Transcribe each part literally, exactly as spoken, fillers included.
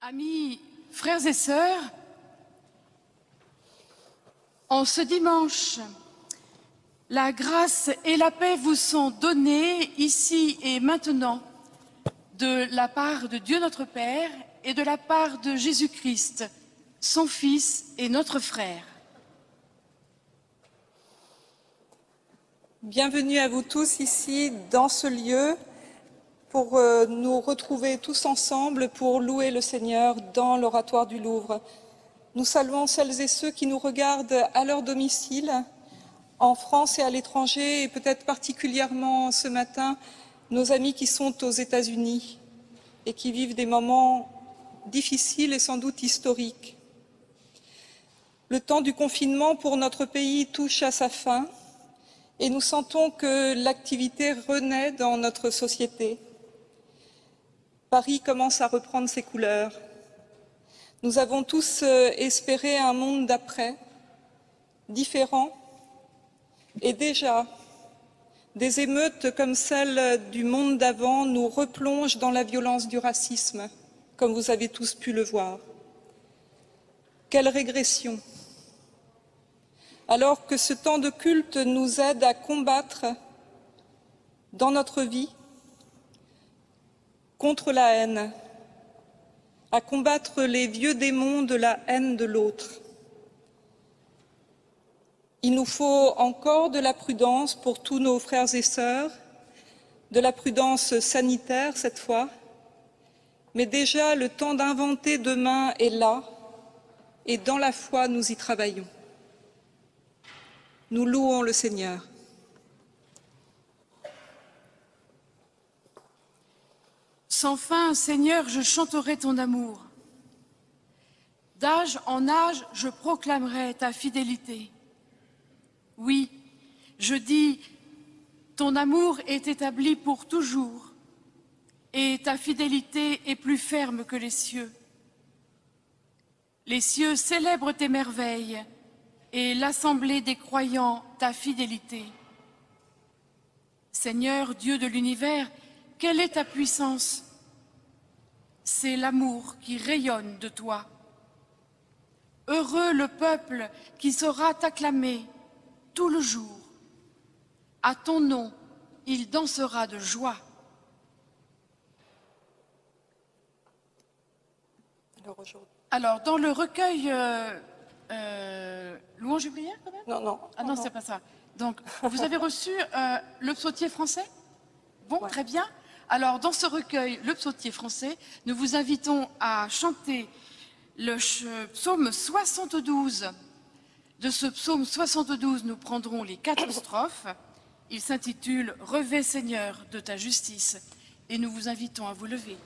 Amis, frères et sœurs, en ce dimanche, la grâce et la paix vous sont données ici et maintenant de la part de Dieu notre Père et de la part de Jésus-Christ, son Fils et notre frère. Bienvenue à vous tous ici dans ce lieu pour euh, nous retrouver tous ensemble pour louer le Seigneur dans l'oratoire du Louvre. Nous saluons celles et ceux qui nous regardent à leur domicile, en France et à l'étranger, et peut-être particulièrement ce matin, nos amis qui sont aux États-Unis et qui vivent des moments difficiles et sans doute historiques. Le temps du confinement pour notre pays touche à sa fin et nous sentons que l'activité renaît dans notre société. Paris commence à reprendre ses couleurs. Nous avons tous espéré un monde d'après, différent, et déjà, des émeutes comme celle du monde d'avant nous replongent dans la violence du racisme, comme vous avez tous pu le voir. Quelle régression! Alors que ce temps de culte nous aide à combattre dans notre vie contre la haine, à combattre les vieux démons de la haine de l'autre. Il nous faut encore de la prudence pour tous nos frères et sœurs, de la prudence sanitaire cette fois, mais déjà le temps d'inventer demain est là, et dans la foi nous y travaillons. Nous louons le Seigneur. Sans fin, Seigneur, je chanterai ton amour. D'âge en âge, je proclamerai ta fidélité. Oui, je dis, ton amour est établi pour toujours, et ta fidélité est plus ferme que les cieux. Les cieux célèbrent tes merveilles, et l'assemblée des croyants ta fidélité. Seigneur, Dieu de l'univers, quelle est ta puissance? C'est l'amour qui rayonne de toi. Heureux le peuple qui saura t'acclamer tout le jour. À ton nom, il dansera de joie. Alors, aujourd'hui... Alors dans le recueil euh, euh, Louange et prière, quand même? Non, non. Ah non, non. c'est pas ça. Donc, vous avez reçu euh, le psautier français? Bon, ouais. Très bien. Alors, dans ce recueil, le psautier français, nous vous invitons à chanter le psaume soixante-douze. De ce psaume soixante-douze, nous prendrons les quatre strophes. Il s'intitule « Revêt Seigneur de ta justice » et nous vous invitons à vous lever.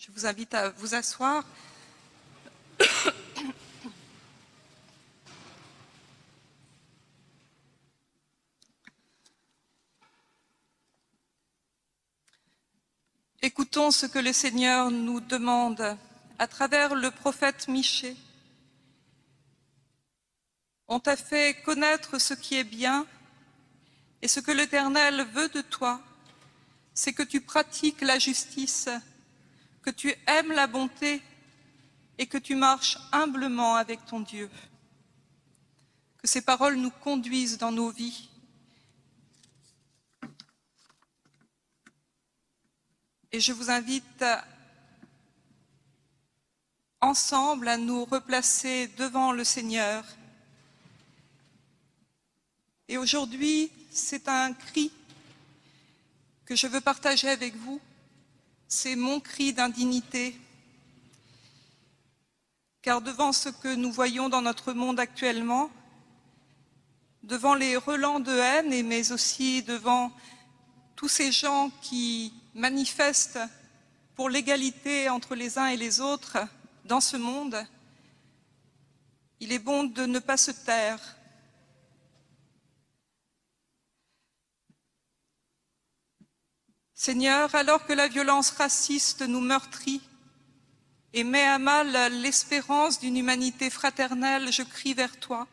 Je vous invite à vous asseoir. Écoutons ce que le Seigneur nous demande à travers le prophète Michée. On t'a fait connaître ce qui est bien, et ce que l'Éternel veut de toi, c'est que tu pratiques la justice, que tu aimes la bonté et que tu marches humblement avec ton Dieu. Que ces paroles nous conduisent dans nos vies. Et je vous invite à, ensemble à nous replacer devant le Seigneur. Et aujourd'hui, c'est un cri que je veux partager avec vous. C'est mon cri d'indignité. Car devant ce que nous voyons dans notre monde actuellement, devant les relents de haine, mais aussi devant tous ces gens qui manifestent pour l'égalité entre les uns et les autres dans ce monde, il est bon de ne pas se taire. Seigneur, alors que la violence raciste nous meurtrit et met à mal l'espérance d'une humanité fraternelle, je crie vers toi.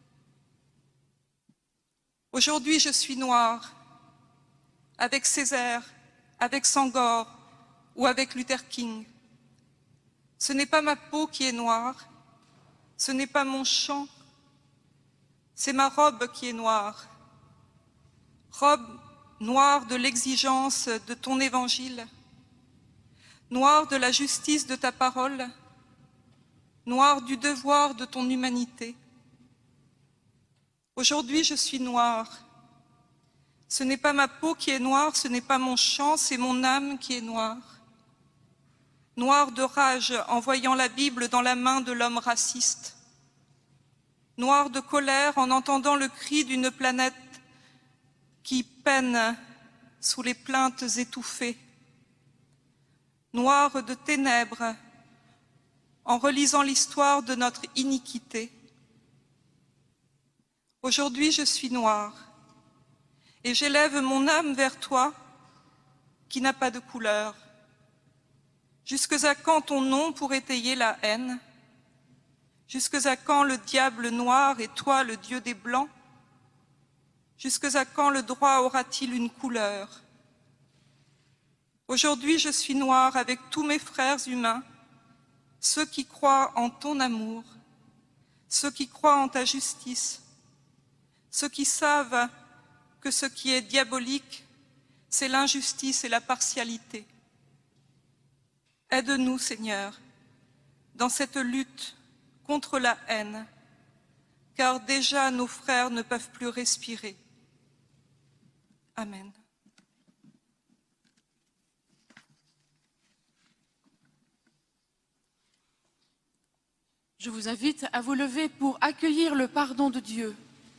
Aujourd'hui, je suis noire, avec Césaire, avec Senghor ou avec Luther King. Ce n'est pas ma peau qui est noire, ce n'est pas mon chant, c'est ma robe qui est noire. Robe noire de l'exigence de ton évangile, noire de la justice de ta parole, noire du devoir de ton humanité. Aujourd'hui, je suis noire. Ce n'est pas ma peau qui est noire, ce n'est pas mon chant, c'est mon âme qui est noire. Noire de rage en voyant la Bible dans la main de l'homme raciste. Noire de colère en entendant le cri d'une planète qui peine sous les plaintes étouffées. Noire de ténèbres en relisant l'histoire de notre iniquité. Aujourd'hui, je suis noire. Et j'élève mon âme vers toi, qui n'a pas de couleur. Jusque à quand ton nom pour étayer la haine? Jusque à quand le diable noir et toi le Dieu des blancs? Jusque à quand le droit aura-t-il une couleur? Aujourd'hui, je suis noire avec tous mes frères humains, ceux qui croient en ton amour, ceux qui croient en ta justice, ceux qui savent que ce qui est diabolique, c'est l'injustice et la partialité. Aide-nous, Seigneur, dans cette lutte contre la haine, car déjà nos frères ne peuvent plus respirer. Amen. Je vous invite à vous lever pour accueillir le pardon de Dieu.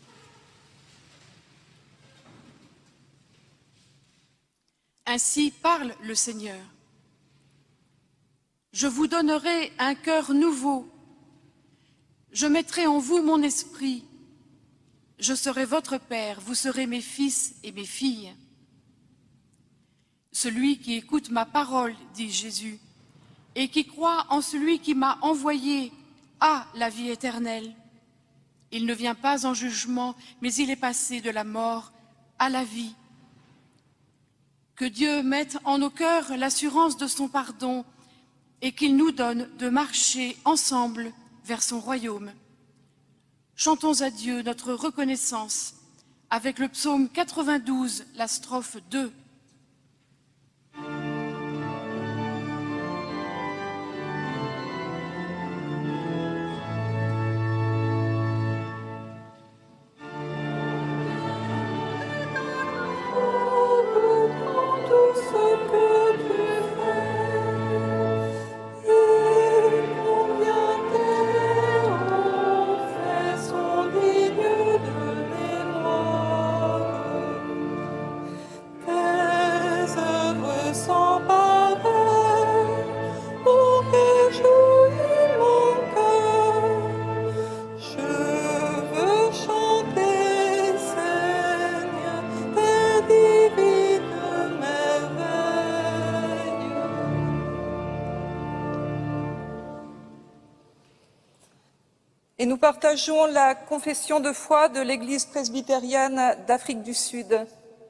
Ainsi parle le Seigneur. Je vous donnerai un cœur nouveau. Je mettrai en vous mon esprit. Je serai votre Père, vous serez mes fils et mes filles. Celui qui écoute ma parole, dit Jésus, et qui croit en celui qui m'a envoyé a la vie éternelle. Il ne vient pas en jugement, mais il est passé de la mort à la vie. Que Dieu mette en nos cœurs l'assurance de son pardon et qu'il nous donne de marcher ensemble vers son royaume. Chantons à Dieu notre reconnaissance avec le psaume quatre-vingt-douze, la strophe deux. Thank Et nous partageons la confession de foi de l'Église presbytérienne d'Afrique du Sud.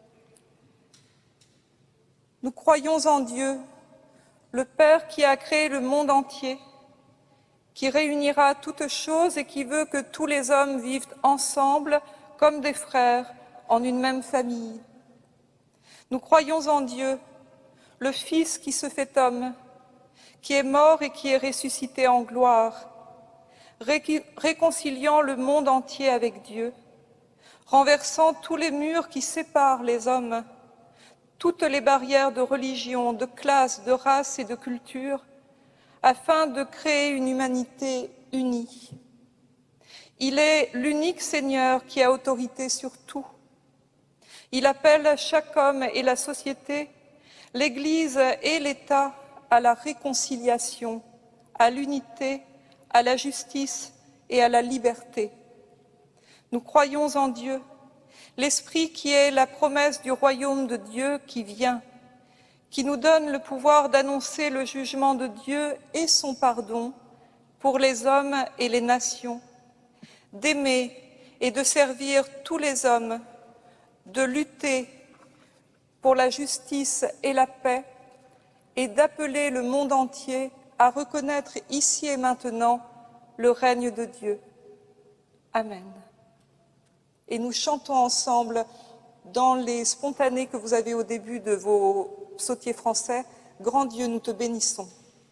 Nous croyons en Dieu, le Père qui a créé le monde entier, qui réunira toutes choses et qui veut que tous les hommes vivent ensemble comme des frères en une même famille. Nous croyons en Dieu, le Fils qui se fait homme, qui est mort et qui est ressuscité en gloire, ré- réconciliant le monde entier avec Dieu, renversant tous les murs qui séparent les hommes, toutes les barrières de religion, de classe, de race et de culture, afin de créer une humanité unie. Il est l'unique Seigneur qui a autorité sur tout. Il appelle chaque homme et la société, l'Église et l'État à la réconciliation, à l'unité, à la justice et à la liberté. Nous croyons en Dieu, l'Esprit qui est la promesse du royaume de Dieu qui vient, qui nous donne le pouvoir d'annoncer le jugement de Dieu et son pardon pour les hommes et les nations, d'aimer et de servir tous les hommes, de lutter pour la justice et la paix et d'appeler le monde entier à reconnaître ici et maintenant le règne de Dieu. Amen. Et nous chantons ensemble dans les spontanés que vous avez au début de vos psautiers français, « Grand Dieu, nous te bénissons ».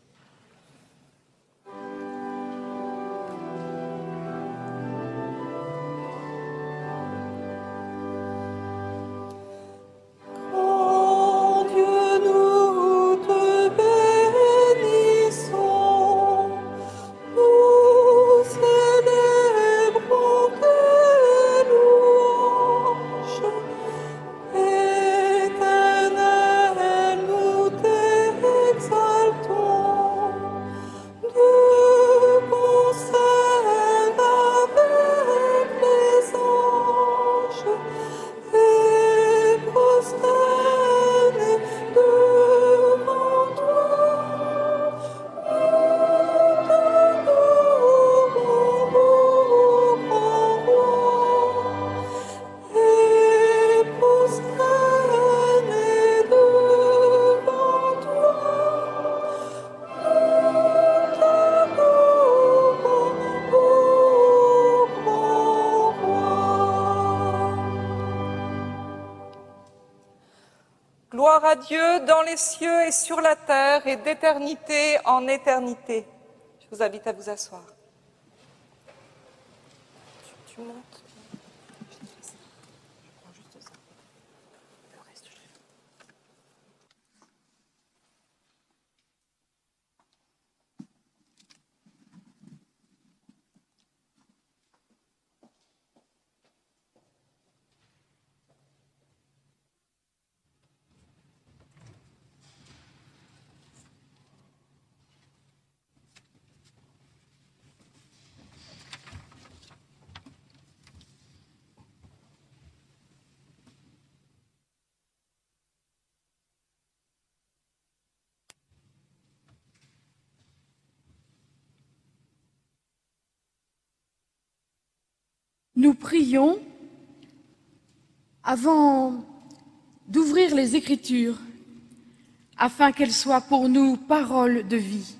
Gloire à Dieu dans les cieux et sur la terre et d'éternité en éternité. Je vous invite à vous asseoir. Tu, tu montes. Je prends juste ça. Le reste, je le fais. Nous prions avant d'ouvrir les Écritures afin qu'elles soient pour nous paroles de vie.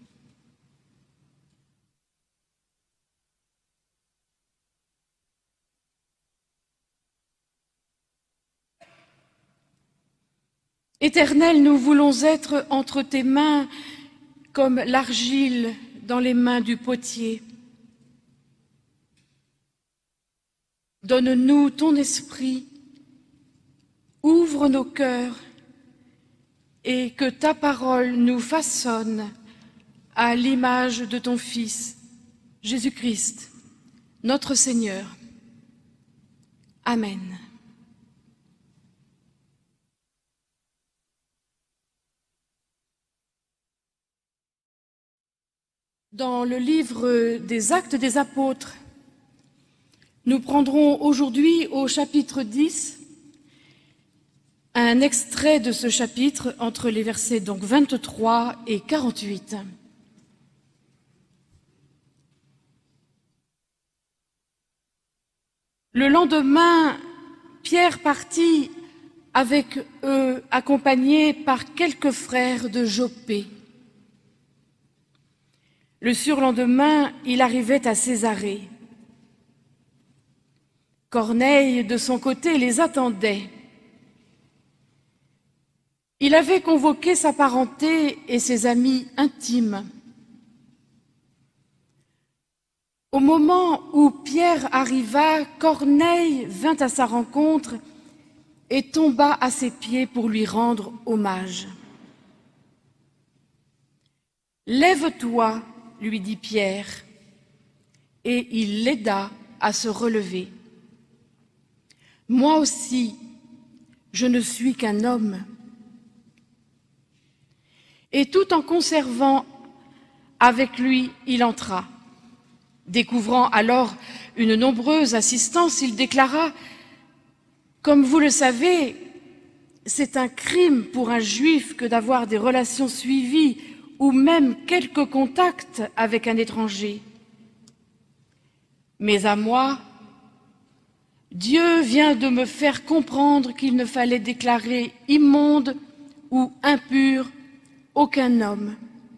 Éternel, nous voulons être entre tes mains comme l'argile dans les mains du potier. Donne-nous ton esprit, ouvre nos cœurs et que ta parole nous façonne à l'image de ton Fils, Jésus-Christ, notre Seigneur. Amen. Dans le livre des Actes des Apôtres, nous prendrons aujourd'hui au chapitre dix un extrait de ce chapitre entre les versets donc vingt-trois et quarante-huit. Le lendemain, Pierre partit avec eux, accompagné par quelques frères de Joppé. Le surlendemain, il arrivait à Césarée. Corneille, de son côté, les attendait. Il avait convoqué sa parenté et ses amis intimes. Au moment où Pierre arriva, Corneille vint à sa rencontre et tomba à ses pieds pour lui rendre hommage. « Lève-toi » lui dit Pierre, et il l'aida à se relever. « Moi aussi, je ne suis qu'un homme. » Et tout en conservant avec lui, il entra. Découvrant alors une nombreuse assistance, il déclara « Comme vous le savez, c'est un crime pour un juif que d'avoir des relations suivies ou même quelques contacts avec un étranger. Mais à moi, Dieu vient de me faire comprendre qu'il ne fallait déclarer immonde ou impur aucun homme.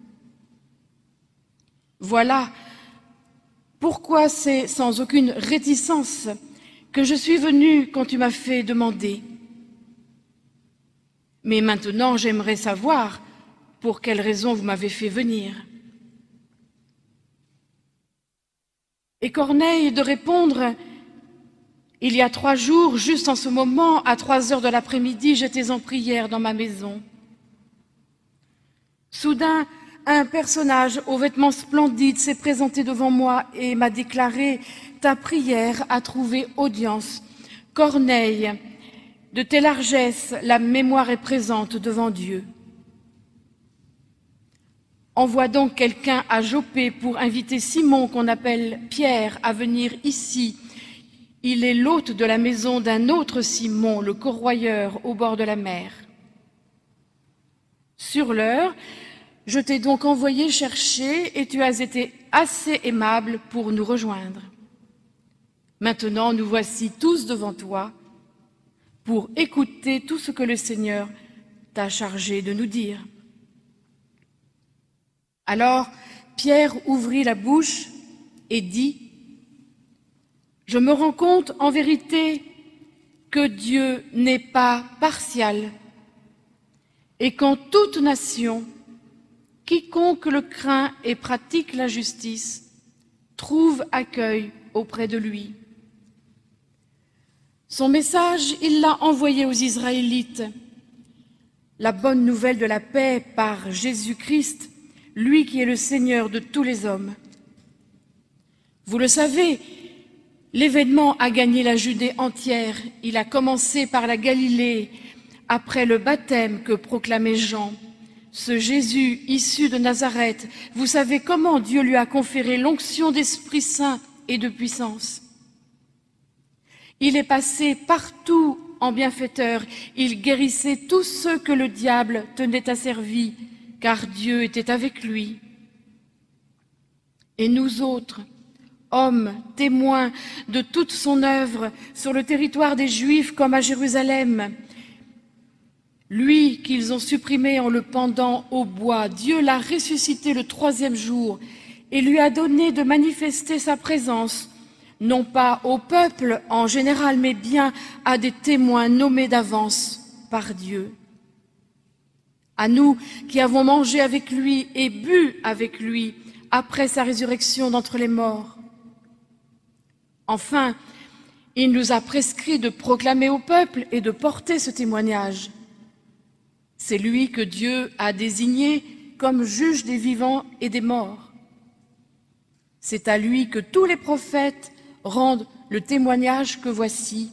Voilà pourquoi c'est sans aucune réticence que je suis venue quand tu m'as fait demander. Mais maintenant, j'aimerais savoir pour quelle raison vous m'avez fait venir. » Et Corneille de répondre « Il y a trois jours, juste en ce moment, à trois heures de l'après-midi, j'étais en prière dans ma maison. Soudain, un personnage aux vêtements splendides s'est présenté devant moi et m'a déclaré « Ta prière a trouvé audience. Corneille, de tes largesses, la mémoire est présente devant Dieu. Envoie donc quelqu'un à Joppé pour inviter Simon, qu'on appelle Pierre, à venir ici. Il est l'hôte de la maison d'un autre Simon, le corroyeur, au bord de la mer. » Sur l'heure, je t'ai donc envoyé chercher et tu as été assez aimable pour nous rejoindre. Maintenant, nous voici tous devant toi pour écouter tout ce que le Seigneur t'a chargé de nous dire. Alors, Pierre ouvrit la bouche et dit « Je me rends compte en vérité que Dieu n'est pas partial et qu'en toute nation, quiconque le craint et pratique la justice trouve accueil auprès de lui. Son message, il l'a envoyé aux Israélites, la bonne nouvelle de la paix par Jésus-Christ, lui qui est le Seigneur de tous les hommes. Vous le savez, l'événement a gagné la Judée entière. Il a commencé par la Galilée, après le baptême que proclamait Jean. Ce Jésus, issu de Nazareth, vous savez comment Dieu lui a conféré l'onction d'Esprit Saint et de puissance. Il est passé partout en bienfaiteur. Il guérissait tous ceux que le diable tenait asservis, car Dieu était avec lui. Et nous autres, hommes, témoins de toute son œuvre sur le territoire des Juifs comme à Jérusalem, lui qu'ils ont supprimé en le pendant au bois, Dieu l'a ressuscité le troisième jour et lui a donné de manifester sa présence, non pas au peuple en général, mais bien à des témoins nommés d'avance par Dieu. À nous qui avons mangé avec lui et bu avec lui après sa résurrection d'entre les morts. Enfin, il nous a prescrit de proclamer au peuple et de porter ce témoignage. C'est lui que Dieu a désigné comme juge des vivants et des morts. C'est à lui que tous les prophètes rendent le témoignage que voici.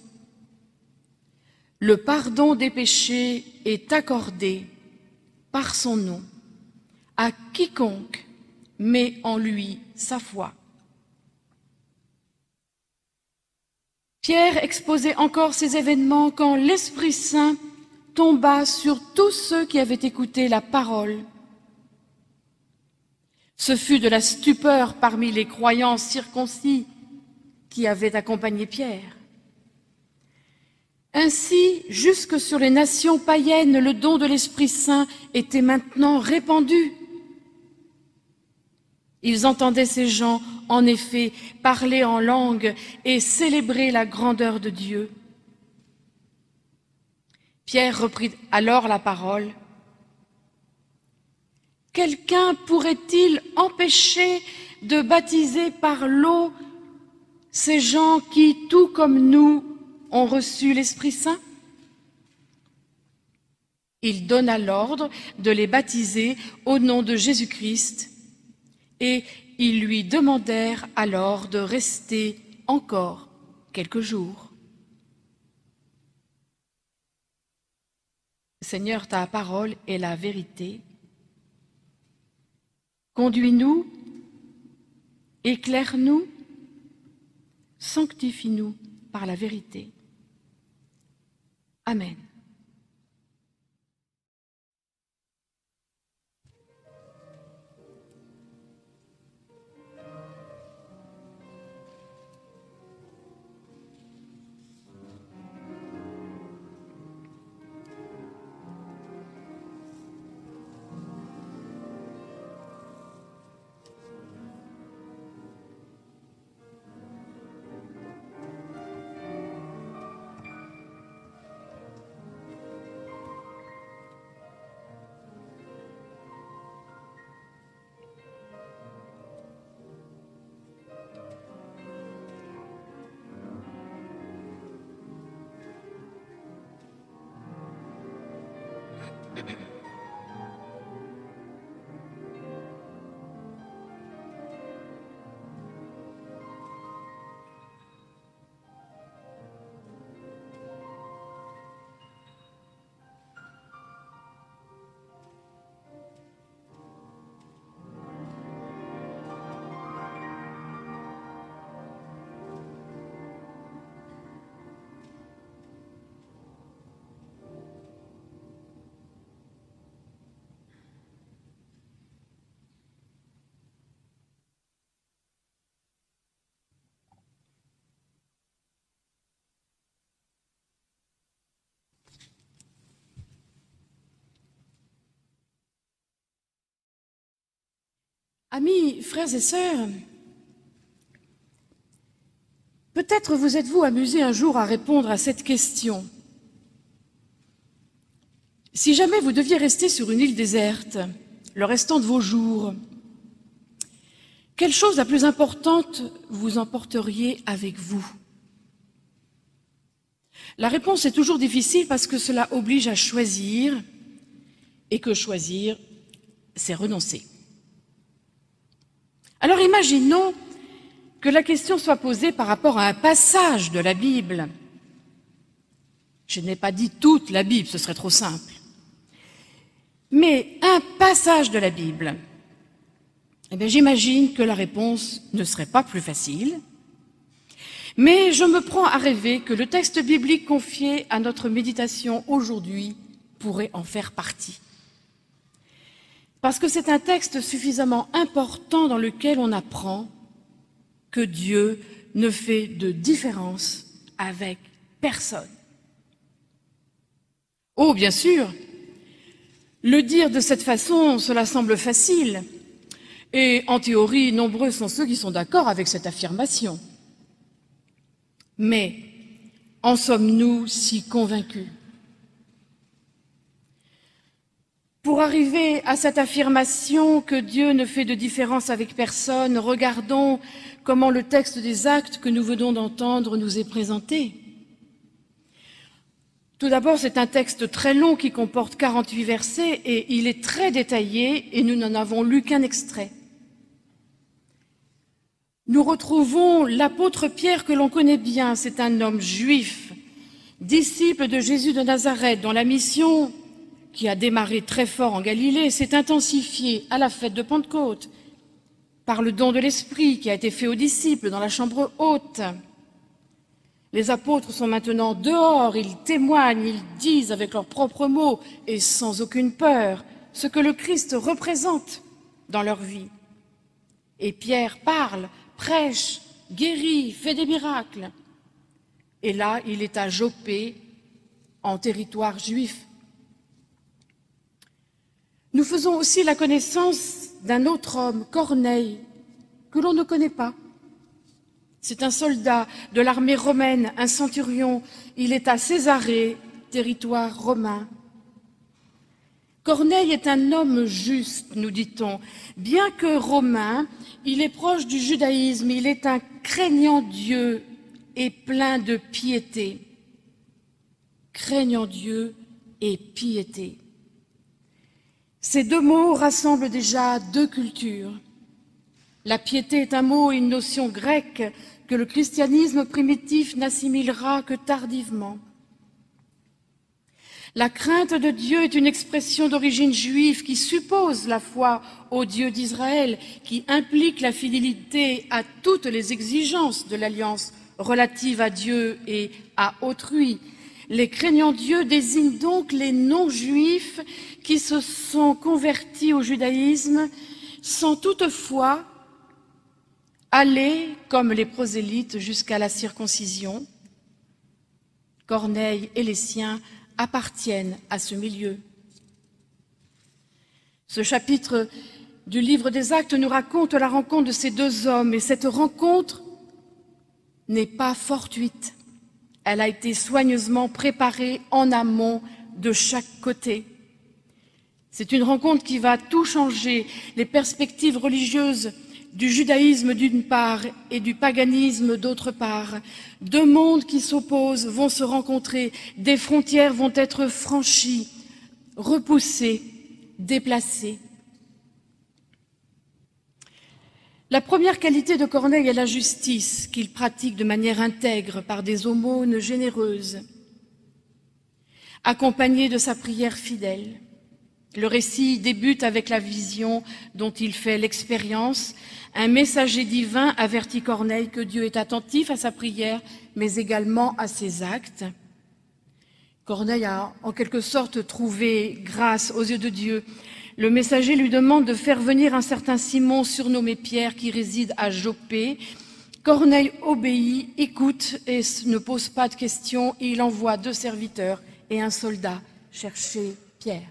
Le pardon des péchés est accordé par son nom à quiconque met en lui sa foi. Pierre exposait encore ces événements quand l'Esprit Saint tomba sur tous ceux qui avaient écouté la parole. Ce fut de la stupeur parmi les croyants circoncis qui avaient accompagné Pierre. Ainsi, jusque sur les nations païennes, le don de l'Esprit Saint était maintenant répandu. Ils entendaient ces gens, en effet, parler en langue et célébrer la grandeur de Dieu. Pierre reprit alors la parole. « Quelqu'un pourrait-il empêcher de baptiser par l'eau ces gens qui, tout comme nous, ont reçu l'Esprit Saint ?» Il donna l'ordre de les baptiser au nom de Jésus-Christ et ils lui demandèrent alors de rester encore quelques jours. Seigneur, ta parole est la vérité. Conduis-nous, éclaire-nous, sanctifie-nous par la vérité. Amen. Amis, frères et sœurs, peut-être vous êtes-vous amusés un jour à répondre à cette question. Si jamais vous deviez rester sur une île déserte, le restant de vos jours, quelle chose la plus importante vous emporteriez avec vous? La réponse est toujours difficile parce que cela oblige à choisir, et que choisir, c'est renoncer. Alors imaginons que la question soit posée par rapport à un passage de la Bible. Je n'ai pas dit toute la Bible, ce serait trop simple. Mais un passage de la Bible, eh bien, j'imagine que la réponse ne serait pas plus facile. Mais je me prends à rêver que le texte biblique confié à notre méditation aujourd'hui pourrait en faire partie. Parce que c'est un texte suffisamment important dans lequel on apprend que Dieu ne fait de différence avec personne. Oh, bien sûr, le dire de cette façon, cela semble facile, et en théorie, nombreux sont ceux qui sont d'accord avec cette affirmation. Mais en sommes-nous si convaincus? Pour arriver à cette affirmation que Dieu ne fait de différence avec personne, regardons comment le texte des Actes que nous venons d'entendre nous est présenté. Tout d'abord, c'est un texte très long qui comporte quarante-huit versets et il est très détaillé et nous n'en avons lu qu'un extrait. Nous retrouvons l'apôtre Pierre que l'on connaît bien, c'est un homme juif, disciple de Jésus de Nazareth, dont la mission qui a démarré très fort en Galilée, s'est intensifiée à la fête de Pentecôte, par le don de l'Esprit qui a été fait aux disciples dans la chambre haute. Les apôtres sont maintenant dehors, ils témoignent, ils disent avec leurs propres mots et sans aucune peur ce que le Christ représente dans leur vie. Et Pierre parle, prêche, guérit, fait des miracles. Et là, il est à Joppé en territoire juif. Nous faisons aussi la connaissance d'un autre homme, Corneille, que l'on ne connaît pas. C'est un soldat de l'armée romaine, un centurion. Il est à Césarée, territoire romain. Corneille est un homme juste, nous dit-on. Bien que romain, il est proche du judaïsme, il est un craignant Dieu et plein de piété. Craignant Dieu et piété. Ces deux mots rassemblent déjà deux cultures. La piété est un mot et une notion grecque que le christianisme primitif n'assimilera que tardivement. La crainte de Dieu est une expression d'origine juive qui suppose la foi au Dieu d'Israël, qui implique la fidélité à toutes les exigences de l'alliance relative à Dieu et à autrui. Les craignants Dieu désignent donc les non-juifs qui se sont convertis au judaïsme sans toutefois aller, comme les prosélytes, jusqu'à la circoncision. Corneille et les siens appartiennent à ce milieu. Ce chapitre du livre des Actes nous raconte la rencontre de ces deux hommes, et cette rencontre n'est pas fortuite. Elle a été soigneusement préparée en amont de chaque côté. C'est une rencontre qui va tout changer, les perspectives religieuses du judaïsme d'une part et du paganisme d'autre part. Deux mondes qui s'opposent vont se rencontrer, des frontières vont être franchies, repoussées, déplacées. La première qualité de Corneille est la justice qu'il pratique de manière intègre par des aumônes généreuses, accompagnées de sa prière fidèle. Le récit débute avec la vision dont il fait l'expérience. Un messager divin avertit Corneille que Dieu est attentif à sa prière, mais également à ses actes. Corneille a en quelque sorte trouvé grâce aux yeux de Dieu. Le messager lui demande de faire venir un certain Simon, surnommé Pierre, qui réside à Joppé. Corneille obéit, écoute et ne pose pas de questions. Il envoie deux serviteurs et un soldat chercher Pierre.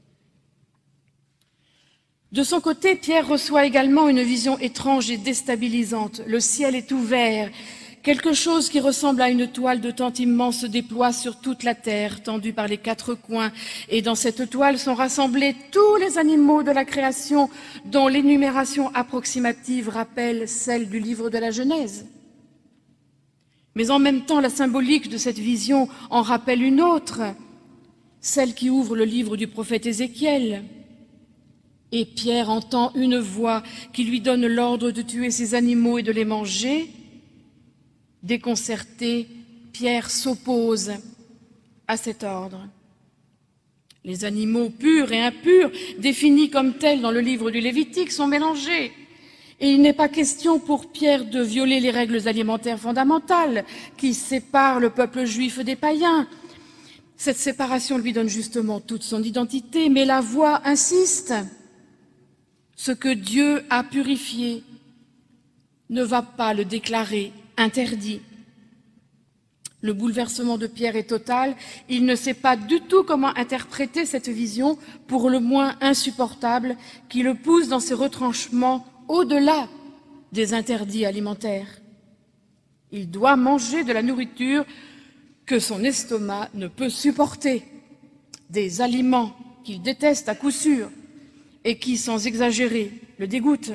De son côté, Pierre reçoit également une vision étrange et déstabilisante. Le ciel est ouvert. Quelque chose qui ressemble à une toile de tente immense se déploie sur toute la terre, tendue par les quatre coins. Et dans cette toile sont rassemblés tous les animaux de la création, dont l'énumération approximative rappelle celle du livre de la Genèse. Mais en même temps, la symbolique de cette vision en rappelle une autre, celle qui ouvre le livre du prophète Ézéchiel. Et Pierre entend une voix qui lui donne l'ordre de tuer ces animaux et de les manger. Déconcerté, Pierre s'oppose à cet ordre. Les animaux purs et impurs, définis comme tels dans le livre du Lévitique, sont mélangés. Et il n'est pas question pour Pierre de violer les règles alimentaires fondamentales qui séparent le peuple juif des païens. Cette séparation lui donne justement toute son identité, mais la voix insiste. Ce que Dieu a purifié ne va pas le déclarer interdit. Le bouleversement de Pierre est total. Il ne sait pas du tout comment interpréter cette vision, pour le moins insupportable, qui le pousse dans ses retranchements au-delà des interdits alimentaires. Il doit manger de la nourriture que son estomac ne peut supporter, des aliments qu'il déteste à coup sûr et qui, sans exagérer, le dégoûtent.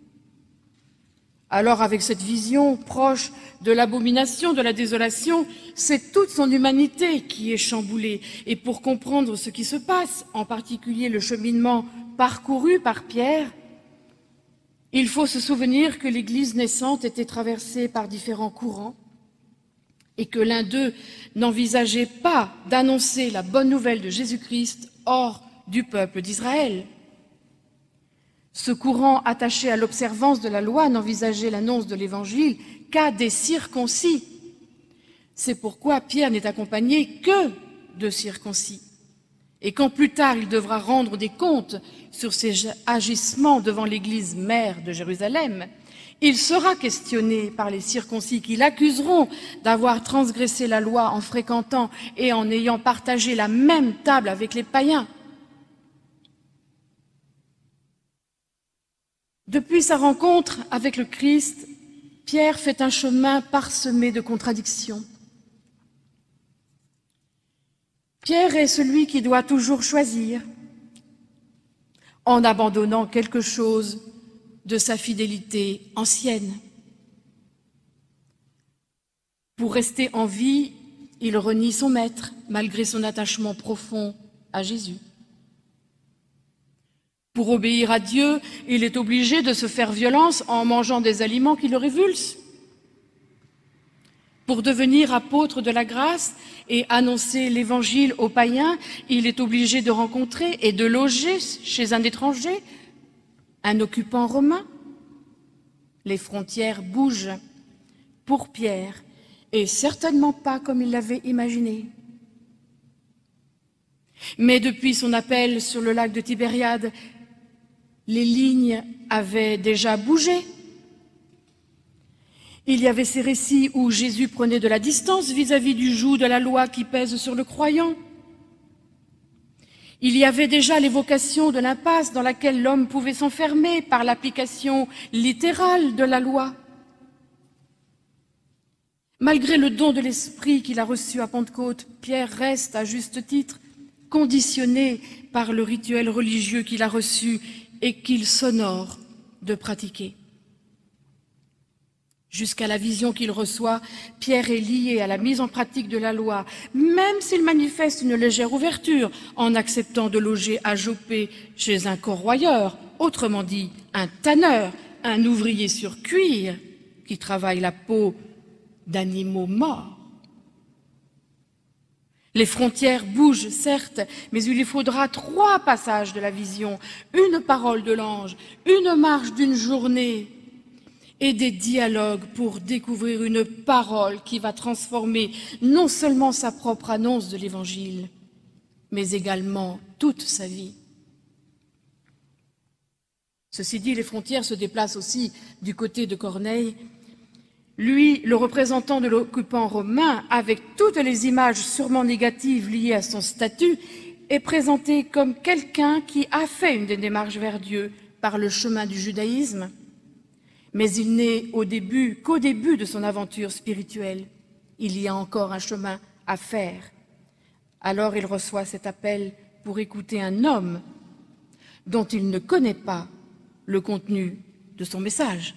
Alors, avec cette vision proche de l'abomination, de la désolation, c'est toute son humanité qui est chamboulée. Et pour comprendre ce qui se passe, en particulier le cheminement parcouru par Pierre, il faut se souvenir que l'Église naissante était traversée par différents courants et que l'un d'eux n'envisageait pas d'annoncer la bonne nouvelle de Jésus-Christ hors du peuple d'Israël. Ce courant attaché à l'observance de la loi n'envisageait l'annonce de l'Évangile qu'à des circoncis. C'est pourquoi Pierre n'est accompagné que de circoncis. Et quand plus tard il devra rendre des comptes sur ses agissements devant l'Église mère de Jérusalem, il sera questionné par les circoncis qui l'accuseront d'avoir transgressé la loi en fréquentant et en ayant partagé la même table avec les païens. Depuis sa rencontre avec le Christ, Pierre fait un chemin parsemé de contradictions. Pierre est celui qui doit toujours choisir, en abandonnant quelque chose de sa fidélité ancienne. Pour rester en vie, il renie son maître, malgré son attachement profond à Jésus. Pour obéir à Dieu, il est obligé de se faire violence en mangeant des aliments qui le révulsent. Pour devenir apôtre de la grâce et annoncer l'Évangile aux païens, il est obligé de rencontrer et de loger chez un étranger, un occupant romain. Les frontières bougent pour Pierre, et certainement pas comme il l'avait imaginé. Mais depuis son appel sur le lac de Tibériade, les lignes avaient déjà bougé. Il y avait ces récits où Jésus prenait de la distance vis-à-vis du joug de la loi qui pèse sur le croyant. Il y avait déjà l'évocation de l'impasse dans laquelle l'homme pouvait s'enfermer par l'application littérale de la loi. Malgré le don de l'Esprit qu'il a reçu à Pentecôte, Pierre reste, à juste titre, conditionné par le rituel religieux qu'il a reçu et qu'il s'honore de pratiquer. Jusqu'à la vision qu'il reçoit, Pierre est lié à la mise en pratique de la loi, même s'il manifeste une légère ouverture en acceptant de loger à Joppé chez un corroyeur, autrement dit un tanneur, un ouvrier sur cuir qui travaille la peau d'animaux morts. Les frontières bougent, certes, mais il lui faudra trois passages de la vision, une parole de l'ange, une marche d'une journée et des dialogues pour découvrir une parole qui va transformer non seulement sa propre annonce de l'Évangile, mais également toute sa vie. Ceci dit, les frontières se déplacent aussi du côté de Corneille. Lui, le représentant de l'occupant romain, avec toutes les images sûrement négatives liées à son statut, est présenté comme quelqu'un qui a fait une démarche vers Dieu par le chemin du judaïsme. Mais il n'est au début qu'au début de son aventure spirituelle. Il y a encore un chemin à faire. Alors il reçoit cet appel pour écouter un homme dont il ne connaît pas le contenu de son message.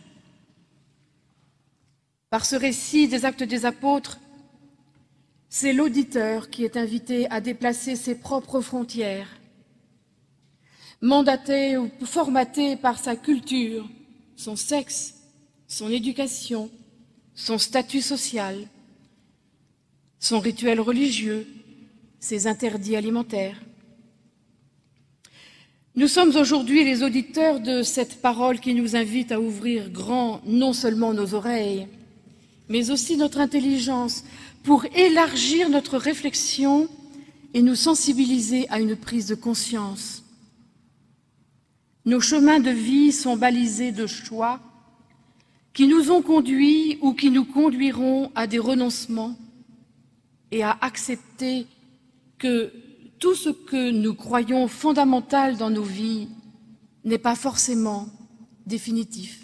Par ce récit des Actes des Apôtres, c'est l'auditeur qui est invité à déplacer ses propres frontières, mandaté ou formaté par sa culture, son sexe, son éducation, son statut social, son rituel religieux, ses interdits alimentaires. Nous sommes aujourd'hui les auditeurs de cette parole qui nous invite à ouvrir grand non seulement nos oreilles, mais aussi notre intelligence pour élargir notre réflexion et nous sensibiliser à une prise de conscience. Nos chemins de vie sont balisés de choix qui nous ont conduits ou qui nous conduiront à des renoncements et à accepter que tout ce que nous croyons fondamental dans nos vies n'est pas forcément définitif.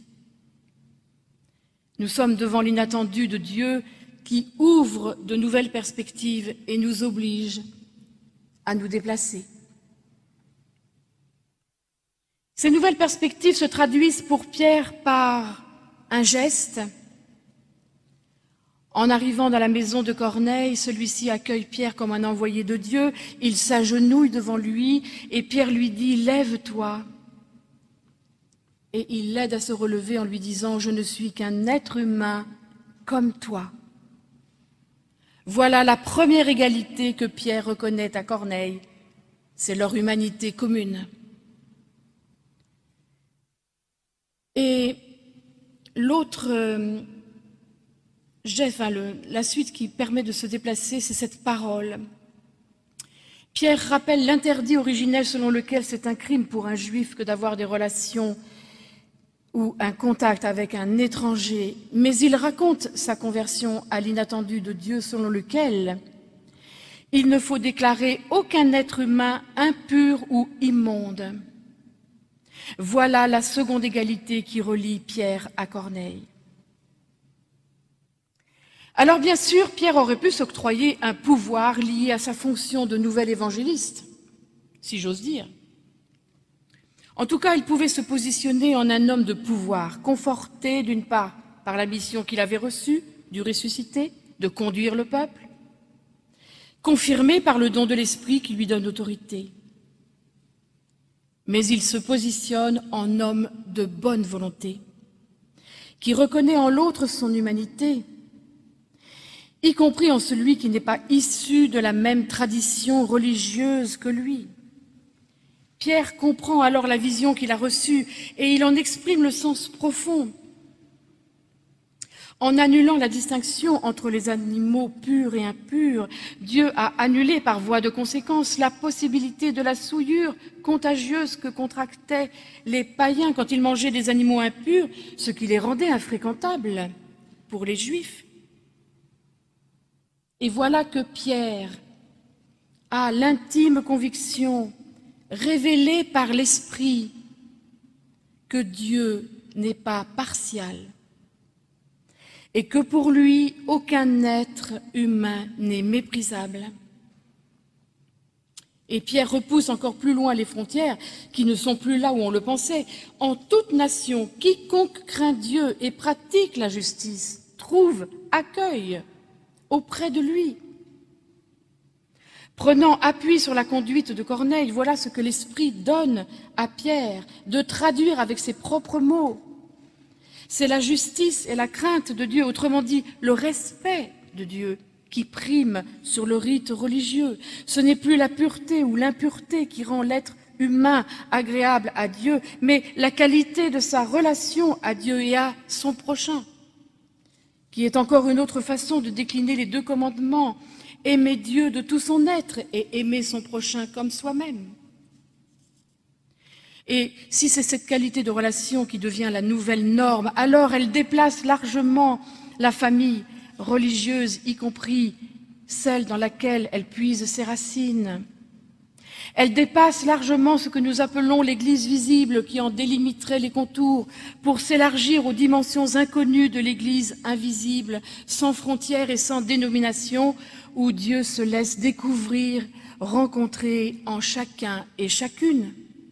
Nous sommes devant l'inattendu de Dieu qui ouvre de nouvelles perspectives et nous oblige à nous déplacer. Ces nouvelles perspectives se traduisent pour Pierre par un geste. En arrivant dans la maison de Corneille, celui-ci accueille Pierre comme un envoyé de Dieu. Il s'agenouille devant lui et Pierre lui dit « Lève-toi ». Et il l'aide à se relever en lui disant « Je ne suis qu'un être humain comme toi ». Voilà la première égalité que Pierre reconnaît à Corneille, c'est leur humanité commune. Et l'autre euh, geste, enfin, le, la suite qui permet de se déplacer, c'est cette parole. Pierre rappelle l'interdit originel selon lequel c'est un crime pour un juif que d'avoir des relations ou un contact avec un étranger, mais il raconte sa conversion à l'inattendu de Dieu selon lequel il ne faut déclarer aucun être humain impur ou immonde. Voilà la seconde égalité qui relie Pierre à Corneille. Alors bien sûr, Pierre aurait pu s'octroyer un pouvoir lié à sa fonction de nouvel évangéliste, si j'ose dire. En tout cas, il pouvait se positionner en un homme de pouvoir, conforté d'une part par la mission qu'il avait reçue du ressuscité, de conduire le peuple, confirmé par le don de l'Esprit qui lui donne autorité. Mais il se positionne en homme de bonne volonté, qui reconnaît en l'autre son humanité, y compris en celui qui n'est pas issu de la même tradition religieuse que lui. Pierre comprend alors la vision qu'il a reçue et il en exprime le sens profond. En annulant la distinction entre les animaux purs et impurs, Dieu a annulé par voie de conséquence la possibilité de la souillure contagieuse que contractaient les païens quand ils mangeaient des animaux impurs, ce qui les rendait infréquentables pour les Juifs. Et voilà que Pierre a l'intime conviction, révélée par l'Esprit, que Dieu n'est pas partial et que pour lui, aucun être humain n'est méprisable. Et Pierre repousse encore plus loin les frontières qui ne sont plus là où on le pensait. En toute nation, quiconque craint Dieu et pratique la justice trouve accueil auprès de lui. Prenant appui sur la conduite de Corneille, voilà ce que l'Esprit donne à Pierre de traduire avec ses propres mots. C'est la justice et la crainte de Dieu, autrement dit le respect de Dieu, qui prime sur le rite religieux. Ce n'est plus la pureté ou l'impureté qui rend l'être humain agréable à Dieu, mais la qualité de sa relation à Dieu et à son prochain, qui est encore une autre façon de décliner les deux commandements, aimer Dieu de tout son être et aimer son prochain comme soi-même. Et si c'est cette qualité de relation qui devient la nouvelle norme, alors elle déplace largement la famille religieuse, y compris celle dans laquelle elle puise ses racines. Elle dépasse largement ce que nous appelons l'Église visible, qui en délimiterait les contours, pour s'élargir aux dimensions inconnues de l'Église invisible, sans frontières et sans dénomination, où Dieu se laisse découvrir, rencontrer en chacun et chacune.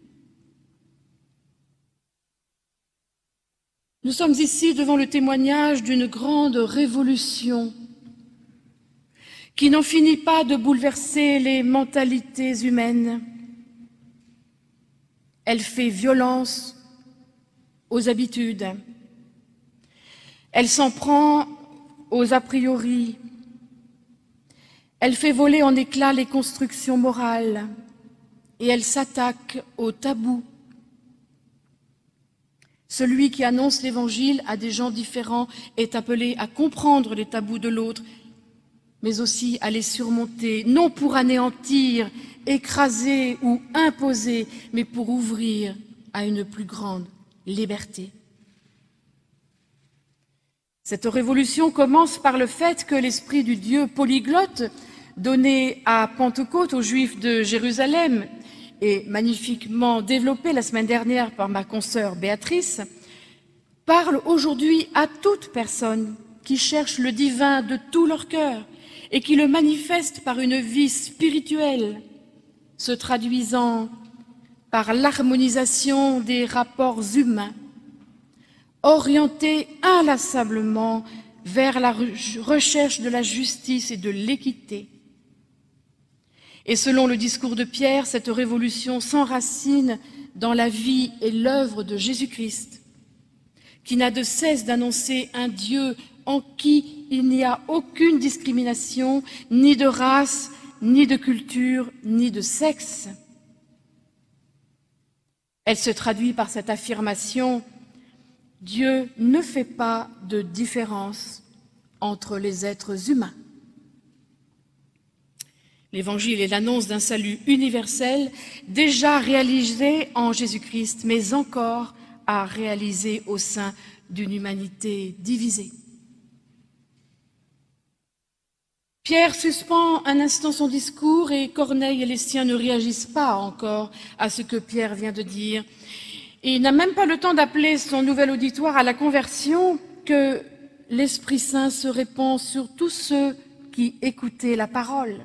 Nous sommes ici devant le témoignage d'une grande révolution qui n'en finit pas de bouleverser les mentalités humaines. Elle fait violence aux habitudes. Elle s'en prend aux a priori. Elle fait voler en éclats les constructions morales et elle s'attaque aux tabous. Celui qui annonce l'Évangile à des gens différents est appelé à comprendre les tabous de l'autre, mais aussi à les surmonter, non pour anéantir, écraser ou imposer, mais pour ouvrir à une plus grande liberté. Cette révolution commence par le fait que l'esprit du Dieu polyglotte, donné à Pentecôte aux Juifs de Jérusalem, et magnifiquement développé la semaine dernière par ma consoeur Béatrice, parle aujourd'hui à toute personne qui cherche le divin de tout leur cœur et qui le manifeste par une vie spirituelle, se traduisant par l'harmonisation des rapports humains, orientés inlassablement vers la recherche de la justice et de l'équité. Et selon le discours de Pierre, cette révolution s'enracine dans la vie et l'œuvre de Jésus-Christ, qui n'a de cesse d'annoncer un Dieu en qui il n'y a aucune discrimination, ni de race, ni de culture, ni de sexe. Elle se traduit par cette affirmation: Dieu ne fait pas de différence entre les êtres humains. L'Évangile est l'annonce d'un salut universel déjà réalisé en Jésus-Christ, mais encore à réaliser au sein d'une humanité divisée. Pierre suspend un instant son discours et Corneille et les siens ne réagissent pas encore à ce que Pierre vient de dire. Et il n'a même pas le temps d'appeler son nouvel auditoire à la conversion que l'Esprit Saint se répand sur tous ceux qui écoutaient la parole.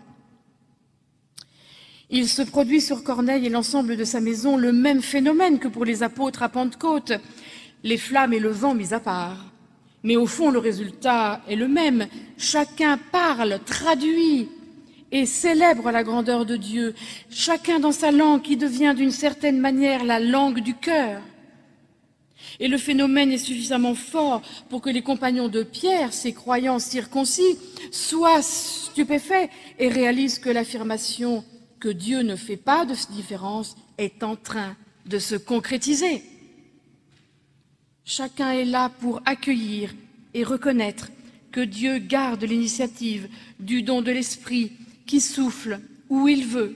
Il se produit sur Corneille et l'ensemble de sa maison le même phénomène que pour les apôtres à Pentecôte, les flammes et le vent mis à part. Mais au fond, le résultat est le même. Chacun parle, traduit et célèbre la grandeur de Dieu, chacun dans sa langue qui devient d'une certaine manière la langue du cœur. Et le phénomène est suffisamment fort pour que les compagnons de Pierre, ces croyants circoncis, soient stupéfaits et réalisent que l'affirmation que Dieu ne fait pas de différence est en train de se concrétiser. Chacun est là pour accueillir et reconnaître que Dieu garde l'initiative du don de l'Esprit qui souffle où il veut.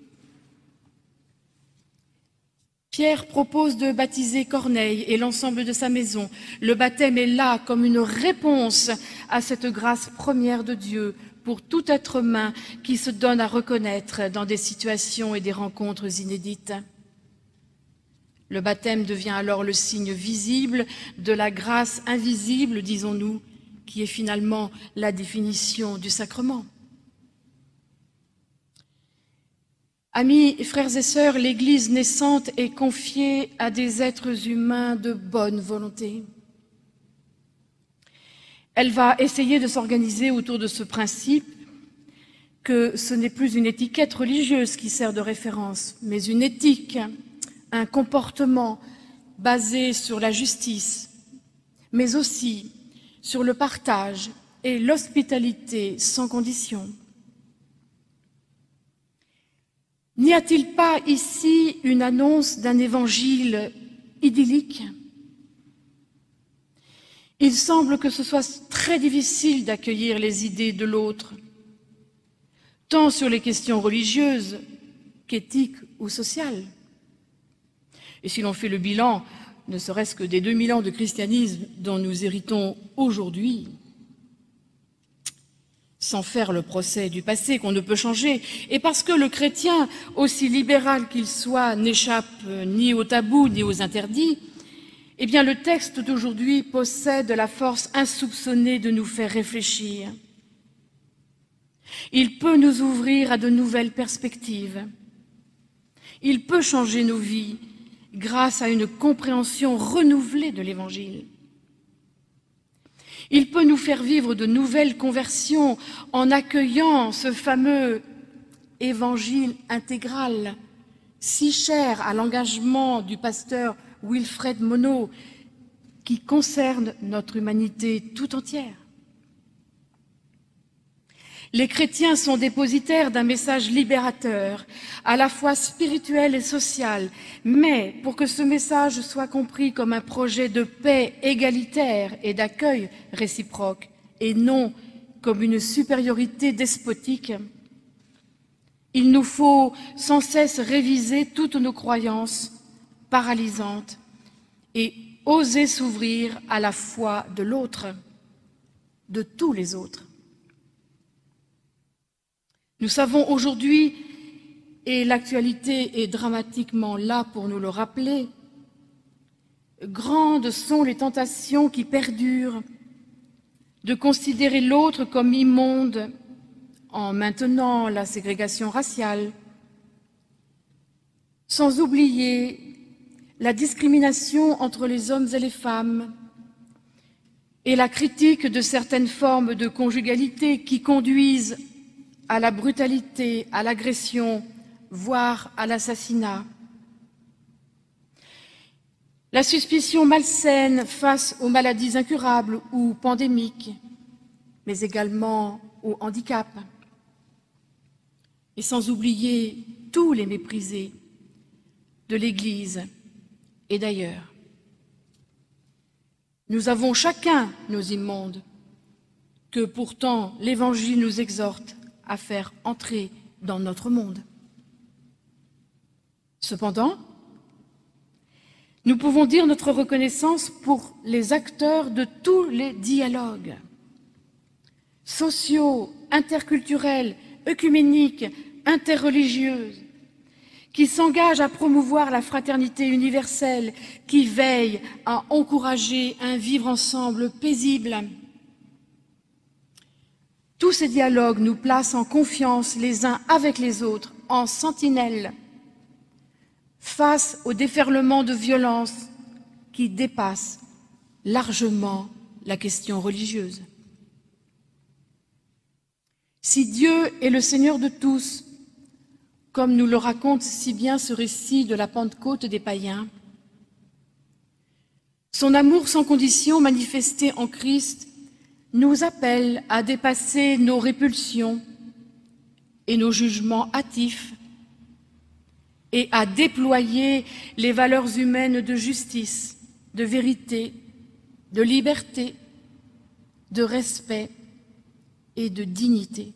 Pierre propose de baptiser Corneille et l'ensemble de sa maison. Le baptême est là comme une réponse à cette grâce première de Dieu pour tout être humain qui se donne à reconnaître dans des situations et des rencontres inédites. Le baptême devient alors le signe visible de la grâce invisible, disons-nous, qui est finalement la définition du sacrement. Amis, frères et sœurs, l'Église naissante est confiée à des êtres humains de bonne volonté. Elle va essayer de s'organiser autour de ce principe que ce n'est plus une étiquette religieuse qui sert de référence, mais une éthique, un comportement basé sur la justice, mais aussi sur le partage et l'hospitalité sans condition. N'y a-t-il pas ici une annonce d'un évangile idyllique? Il semble que ce soit très difficile d'accueillir les idées de l'autre, tant sur les questions religieuses qu'éthiques ou sociales. Et si l'on fait le bilan, ne serait-ce que des deux mille ans de christianisme dont nous héritons aujourd'hui, sans faire le procès du passé qu'on ne peut changer, et parce que le chrétien, aussi libéral qu'il soit, n'échappe ni aux tabous ni aux interdits, eh bien le texte d'aujourd'hui possède la force insoupçonnée de nous faire réfléchir. Il peut nous ouvrir à de nouvelles perspectives. Il peut changer nos vies grâce à une compréhension renouvelée de l'Évangile. Il peut nous faire vivre de nouvelles conversions en accueillant ce fameux évangile intégral, si cher à l'engagement du pasteur Wilfred Monod, qui concerne notre humanité tout entière. Les chrétiens sont dépositaires d'un message libérateur, à la fois spirituel et social, mais pour que ce message soit compris comme un projet de paix égalitaire et d'accueil réciproque, et non comme une supériorité despotique, il nous faut sans cesse réviser toutes nos croyances paralysantes et oser s'ouvrir à la foi de l'autre, de tous les autres. Nous savons aujourd'hui, et l'actualité est dramatiquement là pour nous le rappeler, grandes sont les tentations qui perdurent de considérer l'autre comme immonde en maintenant la ségrégation raciale, sans oublier la discrimination entre les hommes et les femmes et la critique de certaines formes de conjugalité qui conduisent à la brutalité, à l'agression, voire à l'assassinat. La suspicion malsaine face aux maladies incurables ou pandémiques, mais également au handicap. Et sans oublier tous les méprisés de l'Église et d'ailleurs. Nous avons chacun nos immondes, que pourtant l'Évangile nous exhorte à faire entrer dans notre monde. Cependant, nous pouvons dire notre reconnaissance pour les acteurs de tous les dialogues sociaux, interculturels, œcuméniques, interreligieux, qui s'engagent à promouvoir la fraternité universelle, qui veillent à encourager un vivre ensemble paisible. Tous ces dialogues nous placent en confiance les uns avec les autres, en sentinelles, face au déferlement de violence qui dépasse largement la question religieuse. Si Dieu est le Seigneur de tous, comme nous le raconte si bien ce récit de la Pentecôte des païens, son amour sans condition manifesté en Christ nous appelle à dépasser nos répulsions et nos jugements hâtifs et à déployer les valeurs humaines de justice, de vérité, de liberté, de respect et de dignité.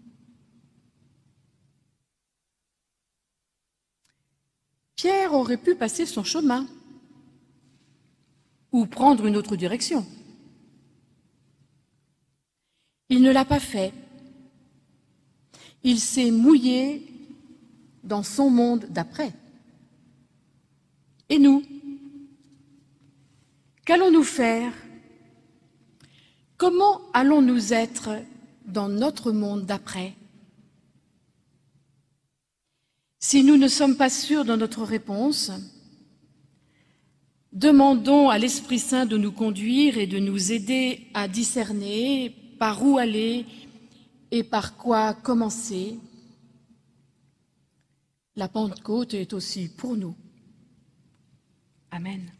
Pierre aurait pu passer son chemin ou prendre une autre direction. Il ne l'a pas fait. Il s'est mouillé dans son monde d'après. Et nous, qu'allons-nous faire? Comment allons-nous être dans notre monde d'après? Si nous ne sommes pas sûrs de notre réponse, demandons à l'Esprit Saint de nous conduire et de nous aider à discerner par où aller et par quoi commencer. La Pentecôte est aussi pour nous. Amen.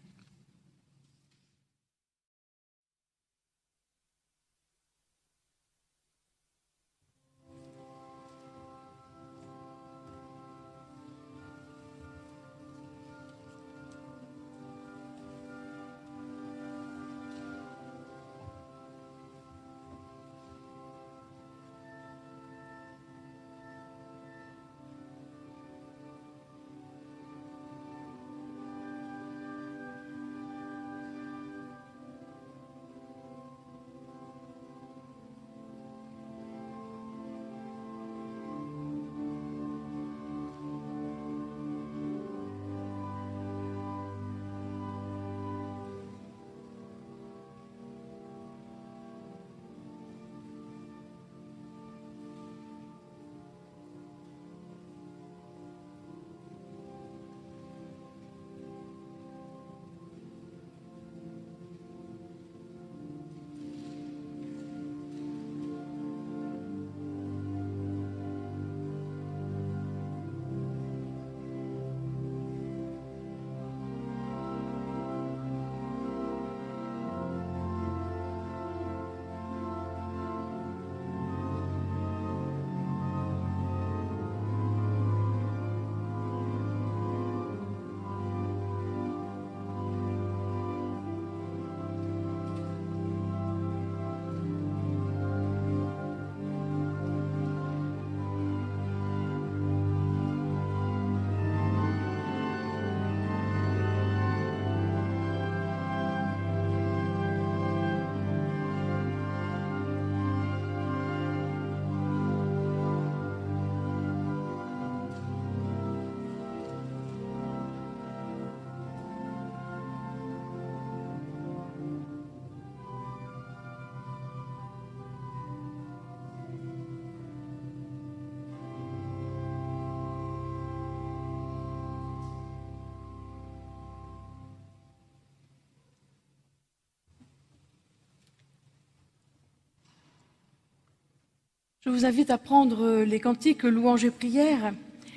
Je vous invite à prendre les cantiques louanges et prières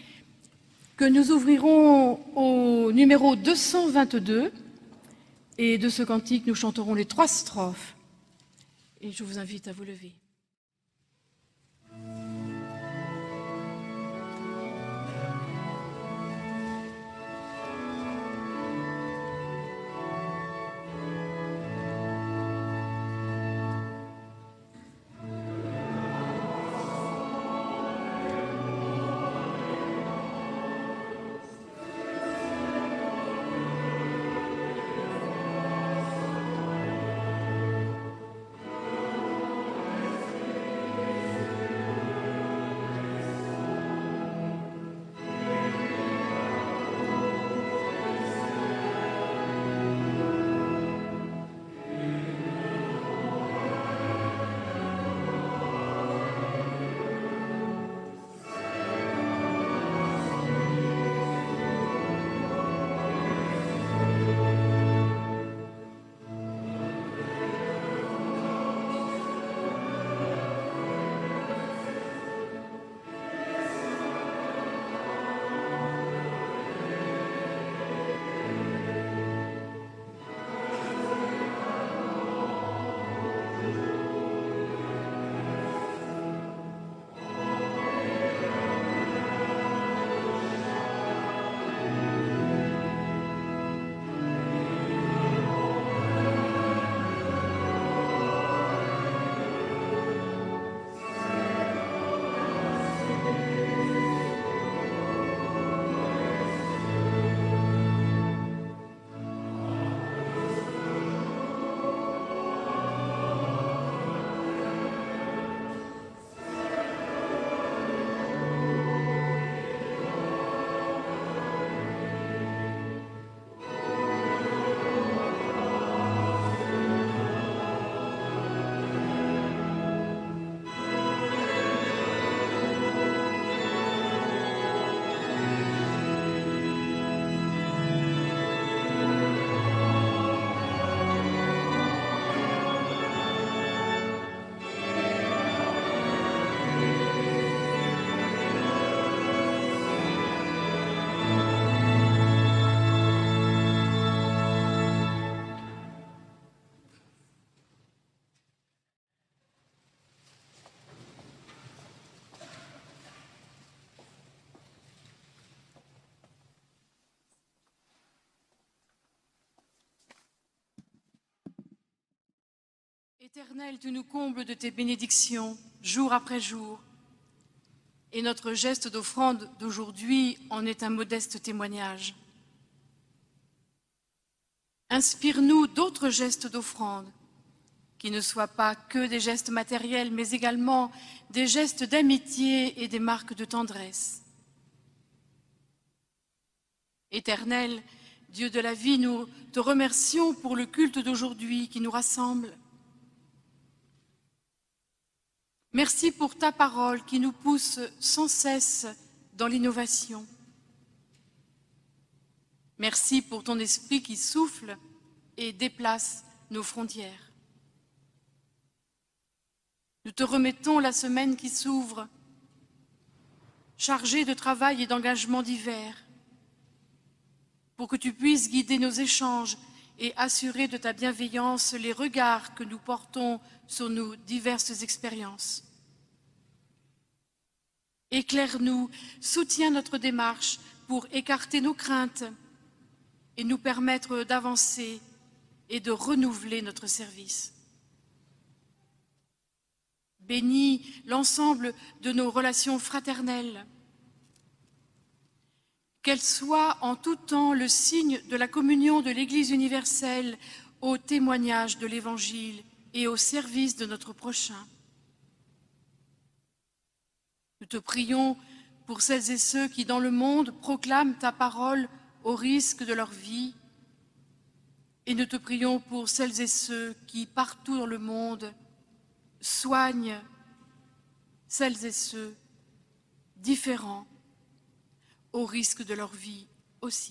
que nous ouvrirons au numéro deux cent vingt-deux. Et de ce cantique, nous chanterons les trois strophes. Et je vous invite à vous lever. Éternel, tu nous combles de tes bénédictions, jour après jour. Et notre geste d'offrande d'aujourd'hui en est un modeste témoignage. Inspire-nous d'autres gestes d'offrande, qui ne soient pas que des gestes matériels, mais également des gestes d'amitié et des marques de tendresse. Éternel, Dieu de la vie, nous te remercions pour le culte d'aujourd'hui qui nous rassemble. Merci pour ta parole qui nous pousse sans cesse dans l'innovation. Merci pour ton esprit qui souffle et déplace nos frontières. Nous te remettons la semaine qui s'ouvre, chargée de travail et d'engagements divers, pour que tu puisses guider nos échanges et assurer de ta bienveillance les regards que nous portons sur nos diverses expériences. Éclaire-nous, soutiens notre démarche pour écarter nos craintes et nous permettre d'avancer et de renouveler notre service. Bénis l'ensemble de nos relations fraternelles, qu'elles soient en tout temps le signe de la communion de l'Église universelle au témoignage de l'Évangile et au service de notre prochain. Nous te prions pour celles et ceux qui, dans le monde, proclament ta parole au risque de leur vie. Et nous te prions pour celles et ceux qui, partout dans le monde, soignent celles et ceux différents au risque de leur vie aussi.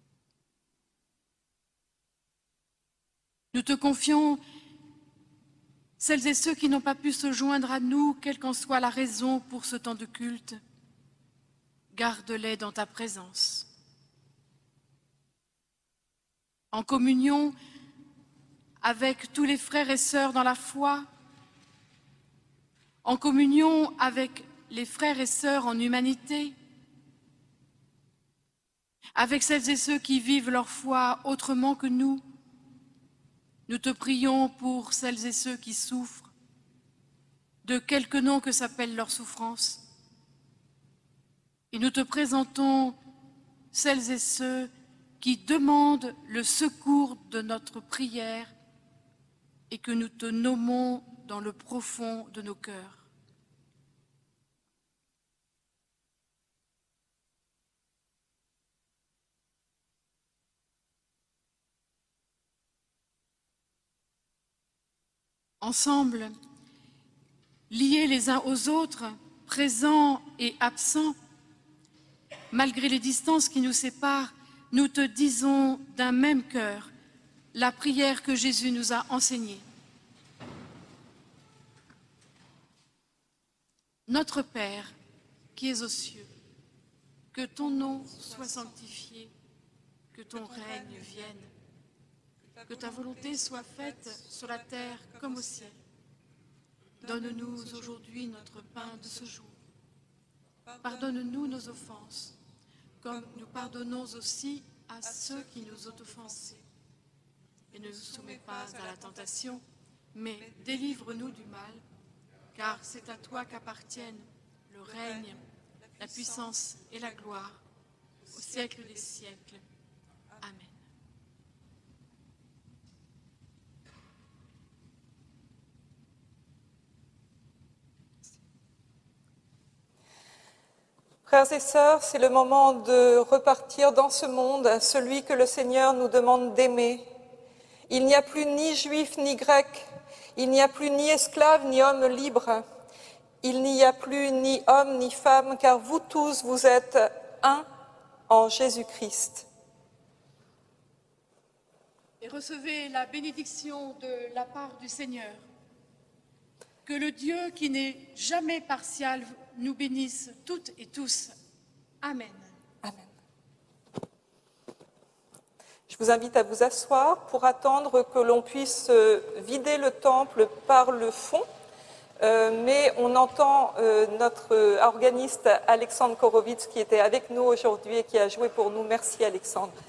Nous te confions celles et ceux qui n'ont pas pu se joindre à nous, quelle qu'en soit la raison pour ce temps de culte. Garde-les dans ta présence. En communion avec tous les frères et sœurs dans la foi, en communion avec les frères et sœurs en humanité, avec celles et ceux qui vivent leur foi autrement que nous, nous te prions pour celles et ceux qui souffrent, de quelque nom que s'appelle leur souffrance. Et nous te présentons celles et ceux qui demandent le secours de notre prière et que nous te nommons dans le profond de nos cœurs. Ensemble, liés les uns aux autres, présents et absents, malgré les distances qui nous séparent, nous te disons d'un même cœur la prière que Jésus nous a enseignée. Notre Père, qui es aux cieux, que ton nom soit sanctifié, que ton règne vienne. Que ta volonté soit faite sur la terre comme au ciel. Donne-nous aujourd'hui notre pain de ce jour. Pardonne-nous nos offenses, comme nous pardonnons aussi à ceux qui nous ont offensés. Et ne nous soumets pas à la tentation, mais délivre-nous du mal, car c'est à toi qu'appartiennent le règne, la puissance et la gloire, au siècle des siècles. Amen. Frères et sœurs, c'est le moment de repartir dans ce monde, celui que le Seigneur nous demande d'aimer. Il n'y a plus ni juif ni grec, il n'y a plus ni esclave ni homme libre, il n'y a plus ni homme ni femme, car vous tous, vous êtes un en Jésus-Christ. Et recevez la bénédiction de la part du Seigneur. Que le Dieu qui n'est jamais partial nous bénisse toutes et tous. Amen. Amen. Je vous invite à vous asseoir pour attendre que l'on puisse vider le temple par le fond. Euh, mais on entend euh, notre organiste Alexandre Korowitz qui était avec nous aujourd'hui et qui a joué pour nous. Merci Alexandre.